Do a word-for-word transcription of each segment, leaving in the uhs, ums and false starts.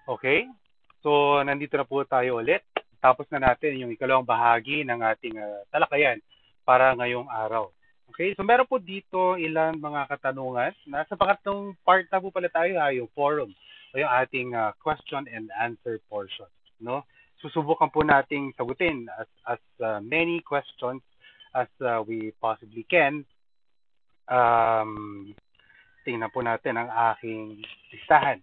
Okay? So, nandito na po tayo ulit. Tapos na natin yung ikalawang bahagi ng ating uh, talakayan para ngayong araw. Okay? So, meron po dito ilang mga katanungan. Nasa pangatlong part na po pala tayo, ha, yung forum o yung ating uh, question and answer portion. No? Susubukan po nating sagutin as, as uh, many questions as uh, we possibly can. Um, tingnan po natin ang aking listahan.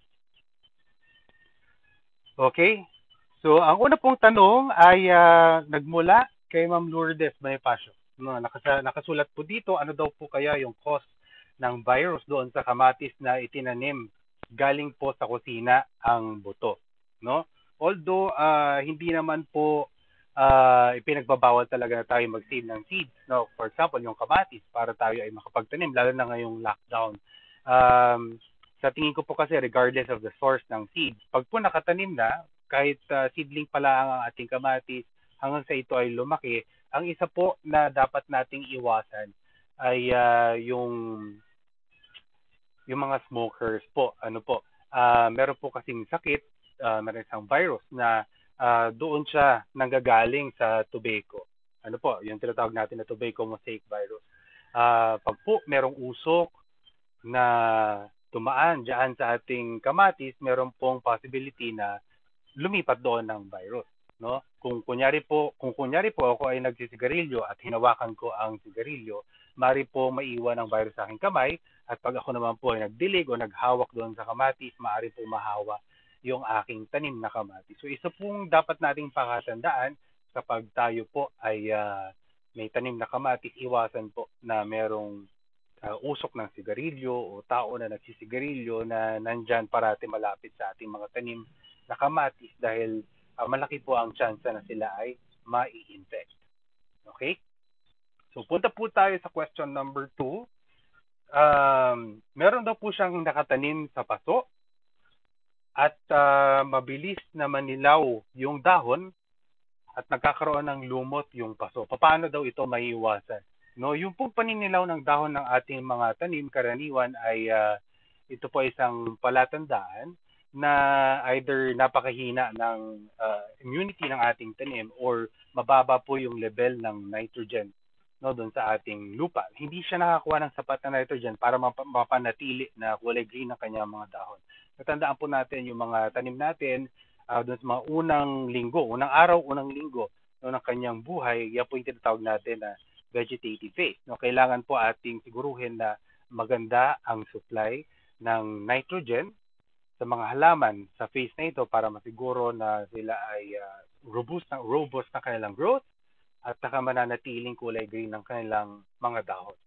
Okay? So, ang una pong tanong ay uh, nagmula kay Ma'am Lourdes Bonifacio. No, nakasa, nakasulat po dito, ano daw po kaya yung cause ng virus doon sa kamatis na itinanim galing po sa kusina ang buto. No? Although, uh, hindi naman po uh, ipinagbabawal talaga na tayo mag-save ng seeds. No? For example, yung kamatis para tayo ay makapagtanim, lalo na ngayong lockdown. Um, sa tingin ko po kasi regardless of the source ng seeds, pag po nakatanim na, kahit uh, seedling pa lang ang ating kamatis, hanggang sa ito ay lumaki, ang isa po na dapat nating iwasan ay uh, yung yung mga smokers po. Ano po, uh, meron po kasing sakit, uh, meron isang virus na uh, doon siya nanggagaling sa tobacco. Ano po, yung tinatawag natin na tobacco mosaic virus. Uh, pag po merong usok na tumaan diyan sa ating kamatis, meron pong possibility na lumipat doon ng virus, no? Kung kunyari po, kung kunyari po ako ay nagsisigarilyo at hinawakan ko ang sigarilyo, mari po maiwan ang virus sa aking kamay, at pag ako naman po ay nagdilig o naghawak doon sa kamatis, maaari po mahawa yung aking tanim na kamatis. So isa pong dapat nating pakatandaan kapag tayo po ay uh, may tanim na kamatis, iwasan po na merong uh, usok ng sigarilyo o tao na nagsisigarilyo na nandyan parati malapit sa ating mga tanim na kamatis dahil uh, malaki po ang chance na sila ay mai-infect. Okay? So punta po tayo sa question number two. Um, meron daw po siyang nakatanim sa paso at uh, mabilis na manilaw yung dahon at nagkakaroon ng lumot yung paso. Paano daw ito maiiwasan? No, yung pong paninilaw ng dahon ng ating mga tanim karaniwan ay uh, ito po isang palatandaan na either napakahina ng uh, immunity ng ating tanim or mababa po yung level ng nitrogen, no, doon sa ating lupa. Hindi siya nakakuha ng sapat na nitrogen para map- mapanatili na kulay green ang kanyang mga dahon. Natandaan po natin yung mga tanim natin uh, doon sa mga unang linggo, unang araw, unang linggo no, ng kanyang buhay. Yan po yung tinatawag natin na vegetative phase. No, kailangan po ating siguruhin na maganda ang supply ng nitrogen sa mga halaman sa phase na ito para masiguro na sila ay uh, robust na robust na kanilang growth at saka mananatiling kulay green ng kanilang mga dahon.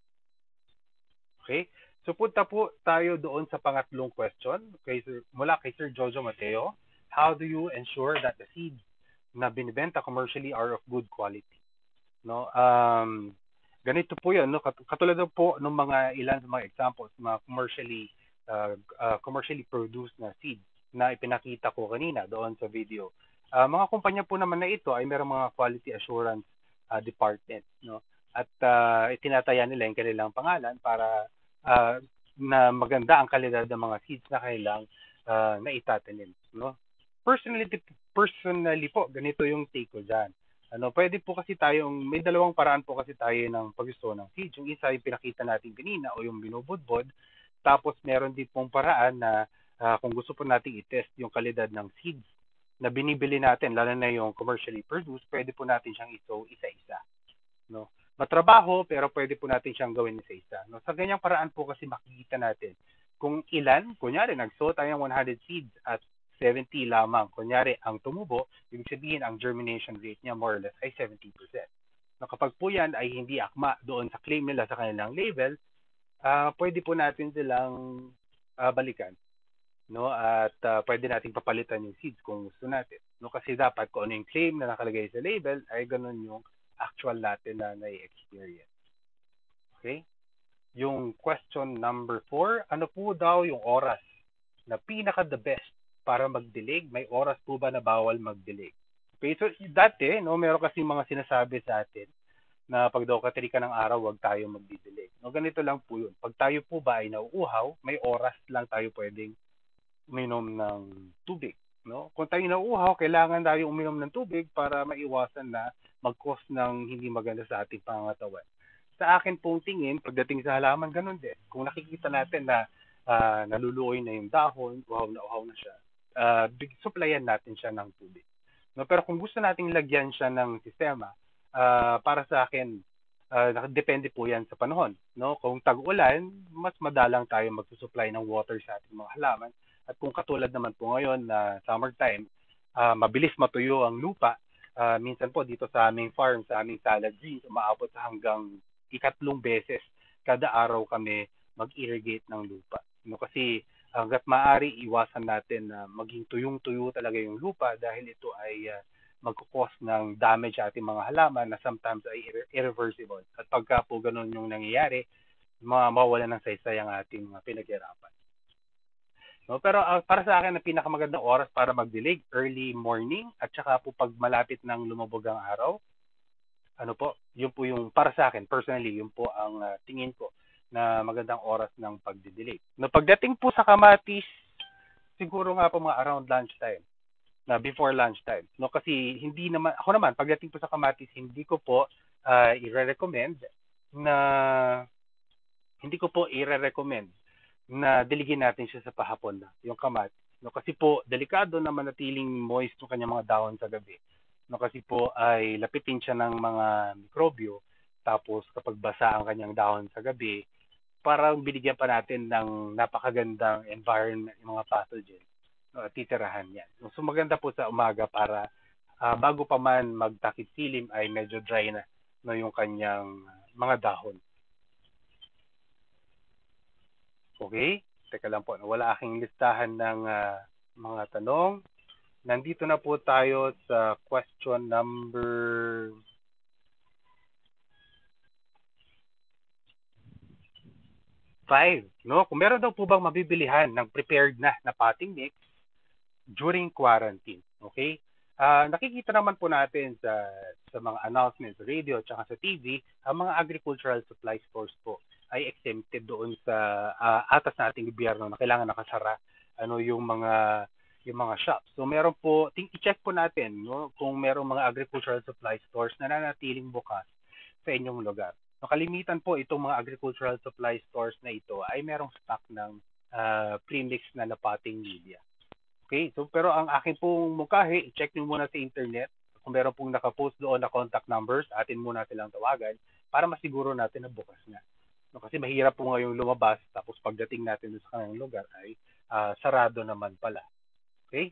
Okay? So punta po tayo doon sa pangatlong question kay Sir, mula kay Sir Jojo Mateo. How do you ensure that the seeds na binibenta commercially are of good quality? No? Um, ganito po 'yan, no? Katulad po ng mga ilan sa mga examples, mga commercially uh, uh, commercially produced na seeds na ipinakita ko kanina doon sa video. Uh, mga kumpanya po naman na ito ay mayroong mga quality assurance uh, department, no? At uh, itinataya nila yung kanilang pangalan para uh, na maganda ang kalidad ng mga seeds na kailang uh, na itatanim, no? Personally, personally po, ganito yung take ko diyan. Ano, pwede po kasi tayong, may dalawang paraan po kasi tayo ng pag-gusto ng seeds. Yung isa yung pinakita natin kanina o yung binubudbod. Tapos meron din pong paraan na uh, kung gusto po nating i-test yung kalidad ng seeds na binibili natin, lalo na yung commercially produced, pwede po natin siyang iso isa-isa. No? Matrabaho, pero pwede po natin siyang gawin isa-isa. No? Sa ganyang paraan po kasi makikita natin kung ilan, kunyari, nagso tayo ng one hundred seeds at seventy lamang. Kunyari, ang tumubo, ibig sabihin ang germination rate niya more or less ay seventy percent. No, kapag po yan ay hindi akma doon sa claim nila sa kanilang label, uh, pwede po natin silang uh, balikan. No? At uh, pwede natin papalitan yung seeds kung gusto natin. No? Kasi dapat kung ano yung claim na nakalagay sa label, ay ganun yung actual natin na nai-experience. Okay? Yung question number four, ano po daw yung oras na pinaka the best para magdilig? May oras po ba na bawal magdilig? Okay, so dati, no, meron kasi mga sinasabi sa atin na pag daw katiri ka ng araw, wag tayo magdidilig. No, ganito lang po yun. Pag tayo po ba ay nauuhaw, may oras lang tayo pwedeng minom ng tubig. No? Kung tayo nauuhaw, kailangan tayo uminom ng tubig para maiwasan na mag-cause ng hindi maganda sa ating pangangatawan. Sa akin pong tingin, pagdating sa halaman, ganun din. Kung nakikita natin na uh, naluluoy na yung dahon, uhaw na uhaw na siya, uh, supplyan natin siya ng tubig. No, pero kung gusto nating lagyan siya ng sistema, uh, para sa akin, uh, depende po yan sa panahon. No? Kung tag-ulan, mas madalang tayo magsusupply ng water sa ating mga halaman. At kung katulad naman po ngayon na uh, summertime, uh, mabilis matuyo ang lupa. Uh, minsan po dito sa aming farm, sa aming salad greens, umaabot hanggang ikatlong beses kada araw kami mag-irrigate ng lupa. No, kasi hanggat maaari, iwasan natin na maging tuyong-tuyo talaga yung lupa dahil ito ay uh, magkukos ng damage sa ating mga halaman na sometimes ay irre- irreversible. At pagka po ganun yung nangyayari, mawawala ng saysay ang ating uh, pinaghirapan. No, pero uh, para sa akin, ang pinakamagandang oras para magdilig, early morning at saka po pag malapit ng lumubog ang araw, ano po, yun po yung para sa akin, personally, yun po ang uh, tingin ko na magandang oras ng pagdidilig. No, pagdating po sa kamatis, siguro nga po mga around lunchtime, na before lunchtime. No, kasi hindi naman, ako naman, pagdating po sa kamatis, hindi ko po uh, i-recommend na, hindi ko po i-recommend na diligin natin siya sa pahapon na, yung kamatis. No, kasi po, delikado na manatiling moist yung kanyang mga dahon sa gabi. No, kasi po ay lapitin siya ng mga mikrobyo, tapos kapag basa ang kanyang dahon sa gabi, parang binigyan pa natin ng napakagandang environment yung mga pathogen. No, at titirahan yan. So maganda po sa umaga para uh, bago pa man magtakip silim ay medyo dry na no, yung kanyang mga dahon. Okay? Teka lang po, wala aking listahan ng uh, mga tanong. Nandito na po tayo sa question number five. No? Kung meron daw po bang mabibilihan ng prepared na na potting mix during quarantine. Okay? Uh, nakikita naman po natin sa sa mga announcements sa radio at sa T V, ang mga agricultural supply stores po ay exempted doon sa uh, atas na ating gobyerno na kailangan nakasara ano yung mga yung mga shops. So meron po, ting i-check po natin no kung merong mga agricultural supply stores na nanatiling bukas sa inyong lugar. No, kalimitan po itong mga agricultural supply stores na ito ay merong stock ng uh, premix na napating media. Okay, so pero ang akin pong mungkahi, i-check nyo muna sa internet. Kung meron pong nakapost doon na contact numbers, atin muna silang tawagan para masiguro natin na bukas na. No, kasi mahirap po ngayong lumabas, tapos pagdating natin sa kanilang lugar ay uh, sarado naman pala. Okay?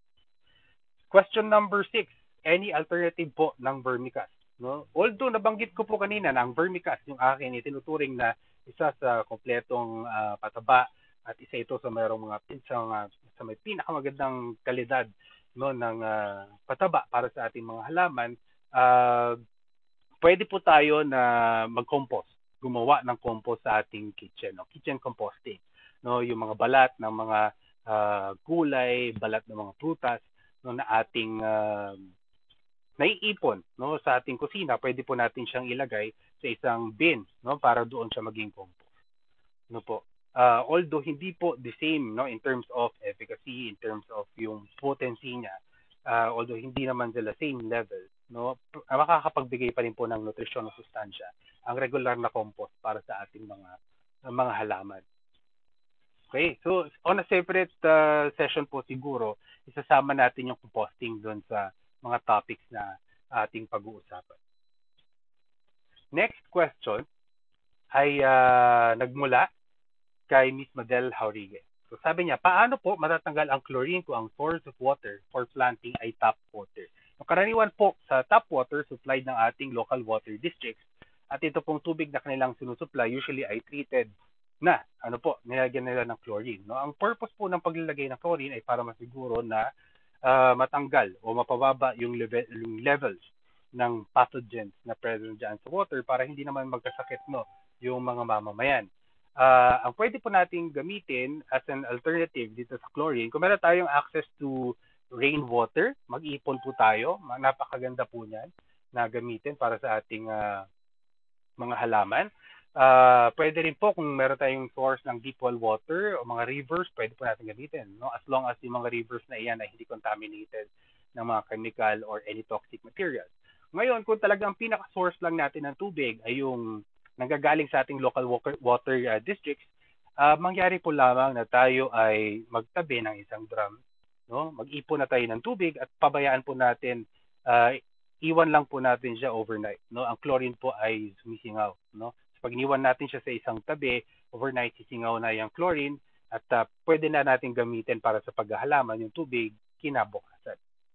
Question number six, any alternative po ng vermicast? No? Although nabanggit ko po kanina na ang vermicast yung akin itinuturing na isa sa kompletong uh, pataba at isa ito sa mayroong mga pinsang uh, sa may pinakamagandang kalidad no ng uh, pataba para sa ating mga halaman, uh, pwede po tayo na mag-compost, gumawa ng compost sa ating kitchen, no? Kitchen composting. No, yung mga balat ng mga uh, gulay, balat ng mga prutas no na ating uh, naiipon no sa ating kusina, pwede po natin siyang ilagay sa isang bin no para doon siya maging compost. No po. Uh, although hindi po the same no in terms of efficacy, in terms of yung potency niya, uh, although hindi naman sila same level, no, makakapagbigay pa rin po ng nutrisyon o sustansya ang regular na compost para sa ating mga mga halaman. Okay, so on a separate uh, session po siguro, isasama natin yung composting doon sa mga topics na ating pag-uusapan. Next question ay uh, nagmula kay Miss Madel Haurige. So sabi niya, paano po matatanggal ang chlorine kung ang source of water for planting ay tap water? So, karaniwan po sa tap water supplied ng ating local water districts at ito pong tubig na kanilang sinusupply usually ay treated na, ano po, nilagyan nila ng chlorine. No? Ang purpose po ng paglalagay ng chlorine ay para masiguro na uh, matanggal o mapababa yung, level, yung levels ng pathogens na present dyan sa water para hindi naman magkasakit no, yung mga mamamayan. Uh, ang pwede po nating gamitin as an alternative dito sa chlorine, kung meron tayong access to rainwater, mag-ipon po tayo. Napakaganda po niyan na gamitin para sa ating uh, mga halaman. Uh, pwede rin po kung meron tayong source ng deep well water o mga rivers, pwede po natin gamitin. No? As long as yung mga rivers na iyan ay hindi contaminated ng mga chemical or any toxic materials. Ngayon, kung talagang pinaka-source lang natin ng tubig ay yung nanggagaling sa ating local water, water uh, districts, uh, mangyari po lamang na tayo ay magtabi ng isang drum. No? Mag-ipon na tayo ng tubig at pabayaan po natin, uh, iwan lang po natin siya overnight. No? Ang chlorine po ay sumisingaw. No? Pag iniwan natin siya sa isang tabi, overnight sisingaw na yung chlorine at uh, pwede na natin gamitin para sa paghahalaman yung tubig kinabukasan.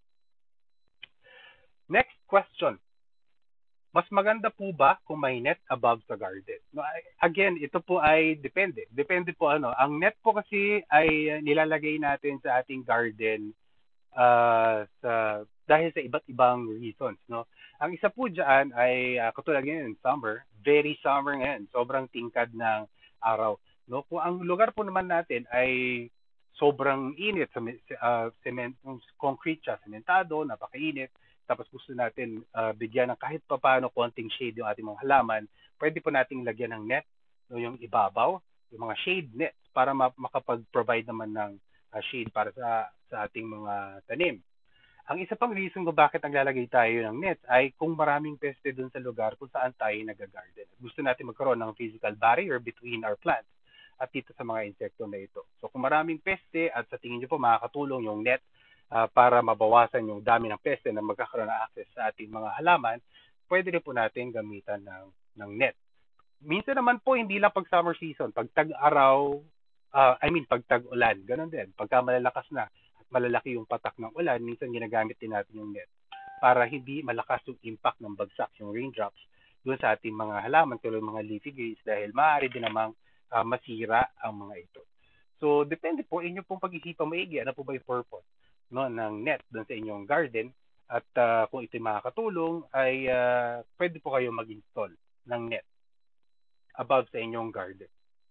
Next question. Mas maganda po ba kung may net above sa garden? No, again, ito po ay depende. Depende po ano. Ang net po kasi ay nilalagay natin sa ating garden uh, sa dahil sa iba't ibang reasons, no. Ang isa po diyan ay uh, katulad ngayon summer, very summer ngayon, sobrang tingkad ng araw, no. Kung ang lugar po naman natin ay sobrang init sa uh, cement, concrete siya, sementado, napakainit, tapos gusto natin uh, bigyan ng kahit papaano konting shade yung ating mga halaman, pwede po nating lagyan ng net, no, yung ibabaw, yung mga shade nets para makapag-provide naman ng uh, shade para sa sa ating mga tanim. Ang isa pang reason kung bakit naglalagay tayo ng net ay kung maraming peste doon sa lugar kung saan tayo nag-garden. Gusto natin magkaroon ng physical barrier between our plants at dito sa mga insekto na ito. So kung maraming peste at sa tingin niyo po makakatulong yung net uh, para mabawasan yung dami ng peste na magkakaroon ng access sa ating mga halaman, pwede rin po natin gamitan ng, ng net. Minsan naman po, hindi lang pag summer season, pag tag-araw, uh, I mean, pag tag-ulan, ganun din. Pagka malalakas na at malalaki yung patak ng ulan, minsan ginagamit din natin yung net para hindi malakas yung impact ng bagsak, yung raindrops, doon sa ating mga halaman, tulad mga leafy greens, dahil maaari din namang uh, masira ang mga ito. So, depende po, inyo pong pag-isipan maigi, ano po ba yung purpose, no, ng net doon sa inyong garden, at uh, kung ito'y makakatulong, ay uh, pwede po kayo mag-install ng net above sa inyong garden.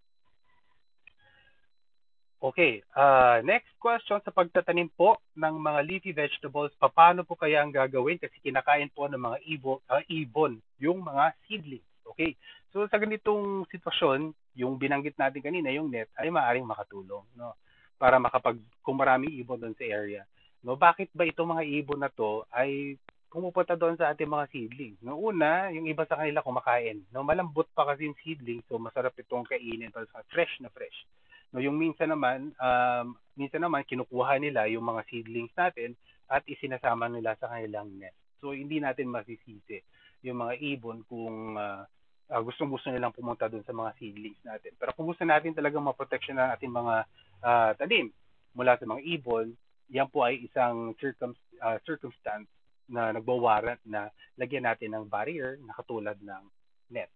Okay, uh, next question sa pagtatanim po ng mga leafy vegetables, paano po kaya ang gagawin kasi kinakain po ng mga ibon, uh, ibon yung mga seedlings. Okay, so sa ganitong sitwasyon, yung binanggit natin kanina, yung net, ay maaaring makatulong, no? Para makapag, kung maraming ibon doon sa area. No, bakit ba itong mga ibon na to ay pumupunta doon sa ating mga seedlings? No, una, yung iba sa kanila kumakain. No, malambot pa kasi yung seedling, so masarap itong kainin para sa fresh na fresh. No, yung minsan naman, um, minsan naman kinukuha nila yung mga seedlings natin at isinasama nila sa kanilang nest. So hindi natin masisisi yung mga ibon kung uh, uh, gustong-gusto nilang pumunta doon sa mga seedlings natin. Pero kung gusto natin talagang maprotection ng ating mga uh, tanim mula sa mga ibon, yan po ay isang circum, uh, circumstance na nagbawarrant na lagyan natin ng barrier na katulad ng net.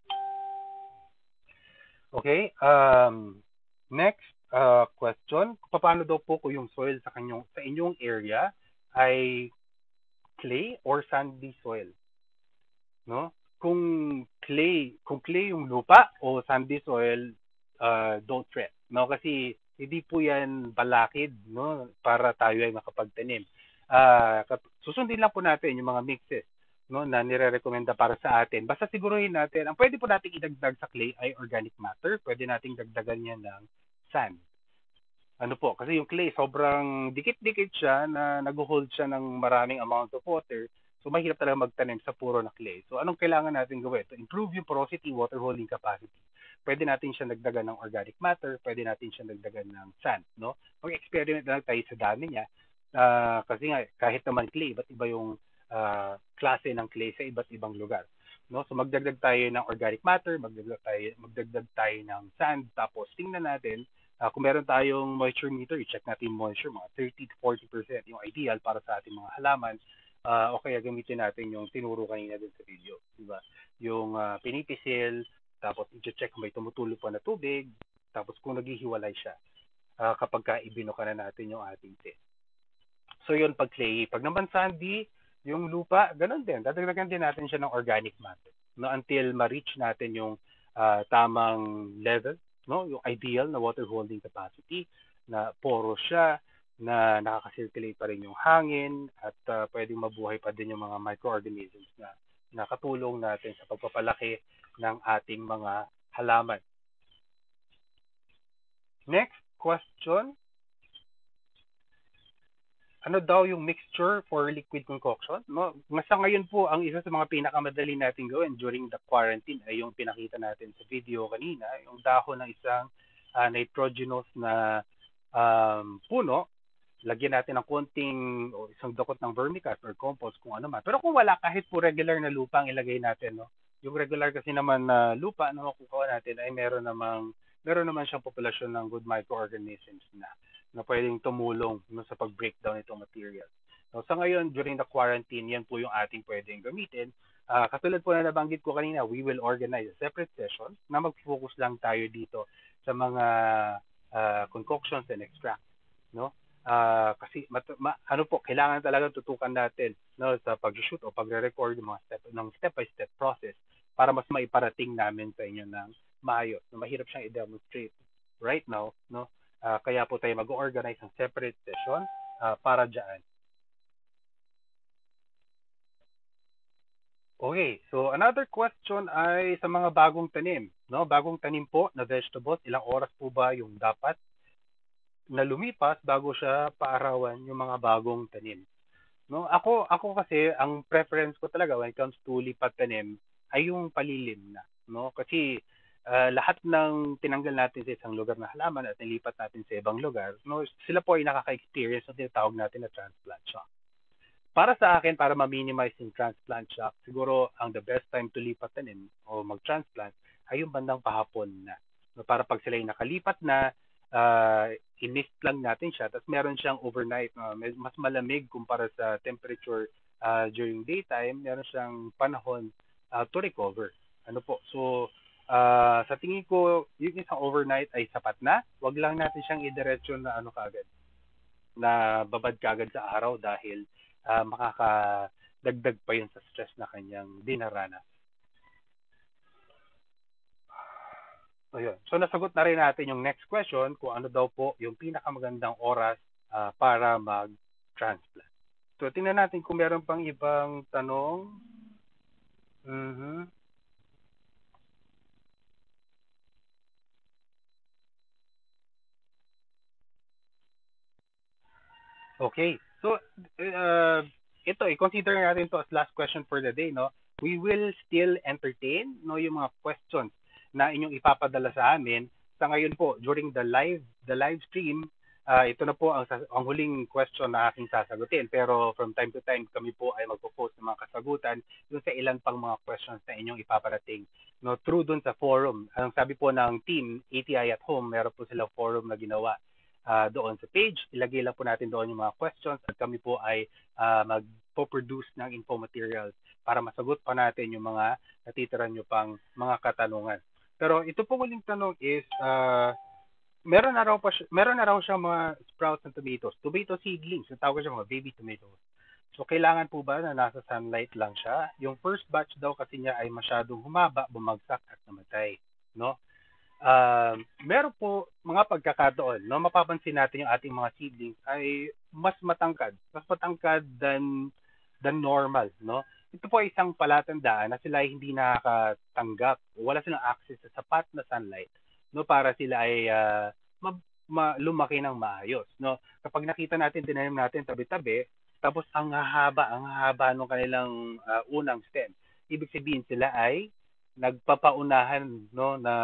Okay, um, next uh, question, paano daw po kung yung soil sa kanyong sa inyong area ay clay or sandy soil, no? Kung clay, kung clay yung lupa o sandy soil, uh, don't fret, no? Kasi hindi po yan balakid, no? Para tayo ay makapagtanim. Uh, susundin lang po natin yung mga mixes, no, na nire-recommenda para sa atin. Basta siguruhin natin, ang pwede po nating idagdag sa clay ay organic matter. Pwede nating dagdagan yan ng sand. Ano po, kasi yung clay, sobrang dikit-dikit siya na nag-hold siya ng maraming amount of water. So, mahirap talaga magtanim sa puro na clay. So, anong kailangan natin gawin? To improve yung porosity, water holding capacity. Pwede natin siya dagdagan ng organic matter, pwede natin siya dagdagan ng sand, no? Mag-experiment lang tayo sa dami niya. Uh, kasi nga, kahit naman clay, iba't iba yung uh, klase ng clay sa iba't ibang lugar. No? So, magdagdag tayo ng organic matter, magdagdag tayo, magdagdag tayo ng sand, tapos tingnan natin. Uh, kung meron tayong moisture meter, i-check natin yung moisture, mga thirty to forty percent yung ideal para sa ating mga halaman. Uh, o kaya gamitin natin yung tinuro kanina din sa video. Diba? Yung uh, pinipisil, tapos i-check kung may tumutulo pa na tubig, tapos kung naghihiwalay siya uh, kapag ka ibinuka na natin yung ating test. So yun pag clay. Pag naman sandy, yung lupa, ganun din. Dadagdagan din natin siya ng organic matter, no, until ma-reach natin yung uh, tamang level, no, yung ideal na water holding capacity, na porous siya, na nakaka-circulate pa rin yung hangin, at uh, pwedeng mabuhay pa din yung mga microorganisms na nakatulong natin sa pagpapalaki ng ating mga halaman. Next question, ano daw yung mixture for liquid concoction? No, sa ngayon po, ang isa sa mga pinakamadali natin gawin during the quarantine ay yung pinakita natin sa video kanina, yung dahon ng isang uh, nitrogenous na um, puno, lagyan natin ng konting o isang dakot ng vermicast or compost kung ano man. Pero kung wala, kahit po regular na lupa ang ilagay natin, no? Yung regular kasi naman na uh, lupa na makukuha natin ay meron namang meron naman siyang populasyon ng good microorganisms na na pwedeng tumulong no, sa pag-breakdown itong material. So, sa ngayon, during the quarantine, yan po yung ating pwedeng gamitin. Uh, katulad po na nabanggit ko kanina, we will organize a separate session na mag-focus lang tayo dito sa mga uh, concoctions and extracts. No? Uh, kasi mat- ma- ano po, kailangan talaga tutukan natin no, sa pag-shoot o pagre-record ng mga step, ng step-by-step process para mas maiparating namin sa inyo ng maayos. No, mahirap siyang i-demonstrate right now, no? Uh, kaya po tayo mag-organize ng separate session uh, para dyan. Okay, so another question ay sa mga bagong tanim. No? Bagong tanim po na vegetables, ilang oras po ba yung dapat na lumipas bago siya paarawan yung mga bagong tanim? No? Ako, ako kasi, ang preference ko talaga when it comes to lipat tanim ay yung palilim na. No? Kasi uh, lahat ng tinanggal natin sa isang lugar na halaman at nilipat natin sa ibang lugar, no, sila po ay nakaka-experience ng tinatawag natin na transplant shock. Para sa akin, para ma-minimize yung transplant shock, siguro ang the best time to lipat tanim o mag-transplant ay yung bandang pahapon na. No, para pag sila yung nakalipat na, uh, i-mist lang natin siya, tapos meron siyang overnight, uh, mas malamig kumpara sa temperature uh, during daytime, meron siyang panahon uh, to recover. Ano po? So, uh, sa tingin ko, yung isang overnight ay sapat na. Wag lang natin siyang idiretso na ano kagad, na babad kagad sa araw dahil uh, makakadagdag pa yun sa stress na kanyang dinarana. Ayun. So nasagot na rin natin yung next question kung ano daw po yung pinakamagandang oras uh, para mag-transplant. So tingnan natin kung meron pang ibang tanong. Mm-hmm. Okay. So, uh, ito, i-consider natin to as last question for the day, no? We will still entertain, no, yung mga questions na inyong ipapadala sa amin. Sa ngayon po, during the live, the live stream, uh, ito na po ang, ang huling question na aking sasagutin. Pero from time to time, kami po ay magpo-post ng mga kasagutan dun sa ilan pang mga questions na inyong ipaparating, no, through dun sa forum. Ang sabi po ng team, A T I at Home, meron po silang forum na ginawa uh, doon sa page. Ilagay lang po natin doon yung mga questions at kami po ay uh, mag-produce ng info materials para masagot pa natin yung mga natitira nyo pang mga katanungan. Pero ito po muling tanong is, uh, meron na raw pa siya, meron na raw siyang mga sprouts ng tomatoes, tomato seedlings, ang tawag siya mga baby tomatoes. So kailangan po ba na nasa sunlight lang siya? Yung first batch daw kasi niya ay masyadong humaba, bumagsak at namatay, no? Uh, meron po mga pagkakataon, no, mapapansin natin yung ating mga seedlings ay mas matangkad, mas matangkad than than normal, no? Ito po ay isang palatandaan na sila ay hindi nakakatanggap, wala silang access sa sapat na sunlight, no, para sila ay uh, ma, ma, lumaki ng maayos, no? Kapag nakita natin, tinanim natin tabi-tabi, tapos ang haba, ang haba ng kanilang uh, unang stem, ibig sabihin sila ay nagpapaunahan, no, na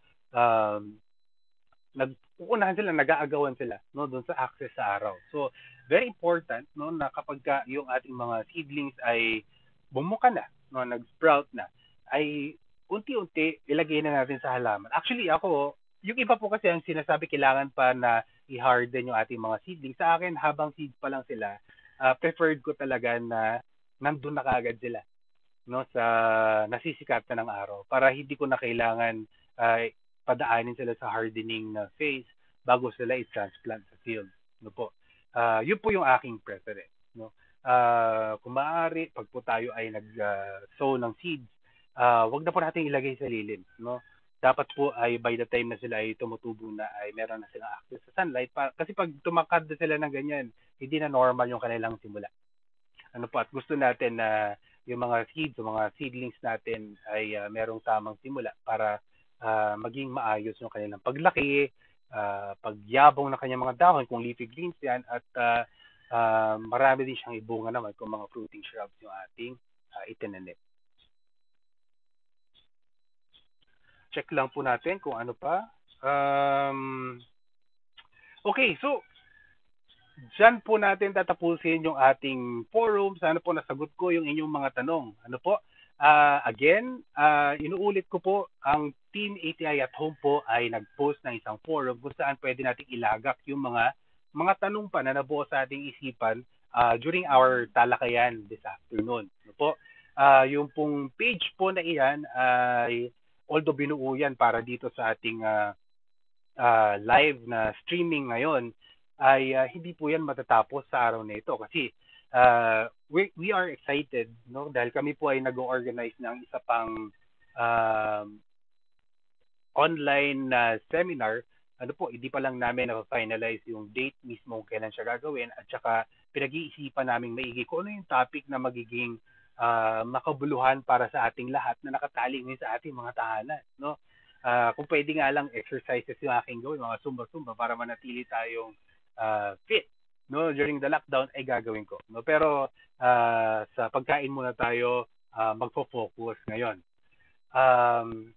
um, nag-uunahan sila, nag-aagawan sila, no, doon sa access sa araw. So, very important, no, na kapag ka yung ating mga seedlings ay bumuka na, no, nag-sprout na, ay unti-unti ilagay na natin sa halaman. Actually, ako, yung iba po kasi ang sinasabi kailangan pa na i-harden yung ating mga seedlings. Sa akin, habang seeds pa lang sila, uh, preferred ko talaga na nandun na kaagad sila, no, sa nasisikatan ng araw para hindi ko na kailangan uh, padaanin sila sa hardening na phase bago sila i-transplant sa field, no po. Uh, yun po yung aking preference, no. Uh, kung maaari, pag po tayo ay nag-sow uh, ng seeds, uh, wag na po natin ilagay sa lilim, no. Dapat po ay by the time na sila ay tumutubo na ay meron na silang access sa sunlight pa, kasi pag tumakad na sila ng ganyan, hindi na normal yung kanilang simula. Ano po, at gusto natin na yung mga seeds, yung mga seedlings natin ay uh, merong tamang simula para uh, maging maayos yung kanilang paglaki, uh, pagyabong ng kanyang mga dahon kung leafy greens yan, at uh, uh, marami din siyang ibunga naman kung mga fruiting shrubs yung ating uh, itinanim. Check lang po natin kung ano pa. Um, okay, so diyan po natin tatapusin yung ating forum. Sana po nasagot ko yung inyong mga tanong. Ano po? Uh, again, uh, inuulit ko po, ang Team A T I at Home po ay nag-post ng isang forum kung saan pwede nating ilagak yung mga mga tanong pa na nabuo sa ating isipan uh, during our talakayan this afternoon. Ano po? Uh, yung pong page po na iyan ay although binuo yan para dito sa ating uh, uh, live na streaming ngayon, ay uh, hindi po yan matatapos sa araw na ito kasi uh, we, we are excited, no, dahil kami po ay nag-organize ng isa pang um, online na uh, seminar. Ano po, hindi pa lang namin na-finalize yung date mismo kung kailan siya gagawin, at saka pinag-iisipan namin maigi kung ano yung topic na magiging uh, makabuluhan para sa ating lahat na nakatali ngayon sa ating mga tahanan, no? Uh, kung pwede nga lang exercises yung aking gawin, mga sumba-sumba para manatili tayong uh, fit, no, during the lockdown ay gagawin ko, no. Pero uh, sa pagkain muna tayo uh, magfo-focus ngayon. Um,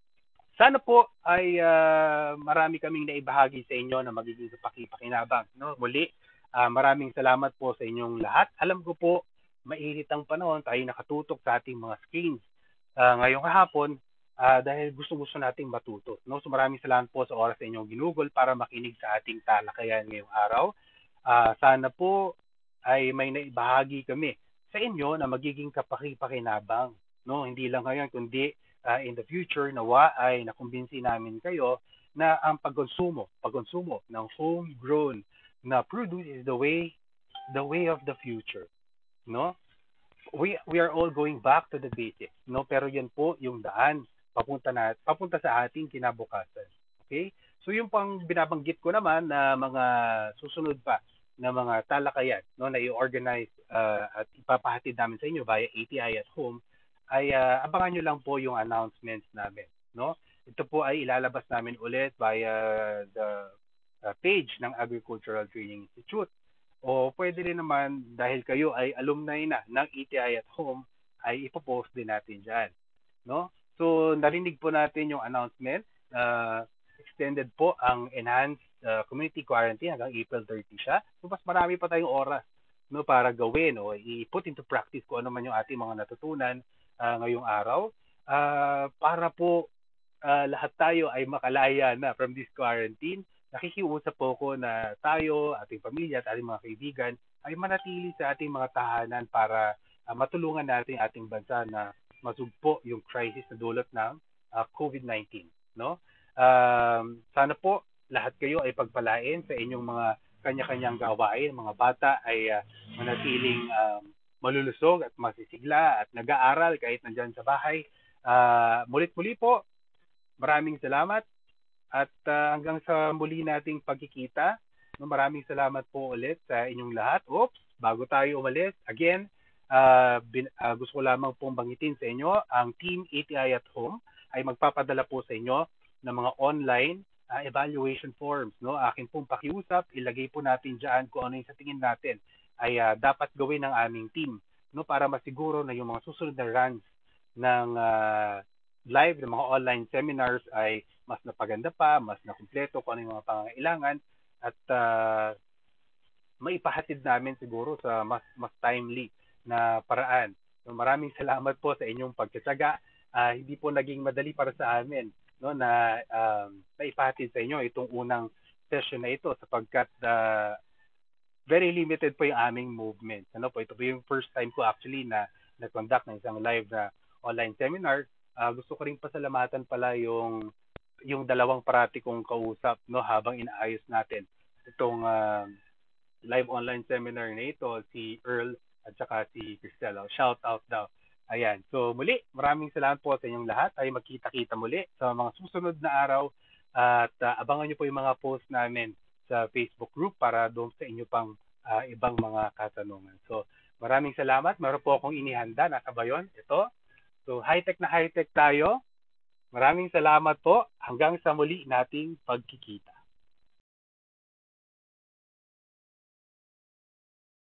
sana po ay uh, marami kaming naibahagi sa inyo na magiging kapaki-pakinabang, no? Muli, uh, maraming salamat po sa inyong lahat. Alam ko po, mainit ang panahon, tayo nakatutok sa ating mga screens uh, ngayong hapon uh, dahil gusto-gusto nating matuto, no? So maraming salamat po sa oras sa inyong ginugol para makinig sa ating talakayan ngayong araw. Uh, sana po ay may naibahagi kami sa inyo na magiging kapaki-pakinabang, no? Hindi lang ngayon kundi uh, in the future, nawa ay nakumbinsi namin kayo na ang pagkonsumo, pagkonsumo ng homegrown na produce is the way the way of the future, no? We we are all going back to the basics, no? Pero yan po yung daan papunta na papunta sa ating kinabukasan. Okay? So yung pang binabanggit ko naman na mga susunod pa na mga talakayan, no, na i-organize uh, at ipapahatid namin sa inyo via A T I at Home, ay uh, abangan nyo lang po yung announcements namin, no? Ito po ay ilalabas namin ulit via the uh, page ng Agricultural Training Institute. O pwede rin naman, dahil kayo ay alumni na ng A T I at Home, ay ipopost din natin dyan, no? So narinig po natin yung announcement. Uh, extended po ang enhanced uh, community quarantine hanggang April thirty siya. So mas marami pa tayong oras, no, para gawin o i-put into practice kung ano man yung ating mga natutunan uh, ngayong araw, uh, para po uh, lahat tayo ay makalaya na from this quarantine. Nakikiusap po ko na tayo, ating pamilya at ating mga kaibigan ay manatili sa ating mga tahanan para uh, matulungan natin ating bansa na masugpo yung crisis na dulot ng uh, COVID nineteen, no? Um, sana po lahat kayo ay pagpalain sa inyong mga kanya-kanyang gawain. Mga bata ay uh, manatiling um, malulusog at masisigla at nag-aaral kahit nandyan sa bahay. Uh, mulit-muli po, maraming salamat at uh, hanggang sa muli nating pagkikita. No, maraming salamat po ulit sa inyong lahat. Oops, bago tayo umalis, again, uh, bin, uh, gusto ko lamang pong bangitin sa inyo, ang Team A T I at Home ay magpapadala po sa inyo ng mga online uh, evaluation forms, no? Akin pong pakiusap, ilagay po natin diyan kung ano yung sa tingin natin ay uh, dapat gawin ng aming team, no, para masiguro na yung mga susunod na runs ng uh, live ng mga online seminars ay mas napaganda pa, mas nakumpleto kung ano yung mga pangangailangan, at uh, maipahatid namin siguro sa mas mas timely na paraan. So, maraming salamat po sa inyong pagtitiyaga. Uh, hindi po naging madali para sa amin, no, na um, naipahatid sa inyo itong unang session na ito sapagkat uh, very limited po yung aming movement. Ano po, ito po yung first time ko actually na nag-conduct ng isang live na online seminar. Uh, gusto ko rin pasalamatan pala yung yung dalawang parati kong kausap, no, habang inaayos natin itong uh, live online seminar na ito, si Earl at saka si Cristela. Shout out daw. Ayan. So muli, maraming salamat po sa inyong lahat. Ay magkita-kita muli sa mga susunod na araw at uh, abangan niyo po yung mga post namin sa Facebook group para doon sa inyo pang uh, ibang mga katanungan. So Maraming salamat. Meron po akong inihanda. Nasa ba yun? Ito. So, high-tech na high-tech tayo. Maraming salamat po. Hanggang sa muli nating pagkikita.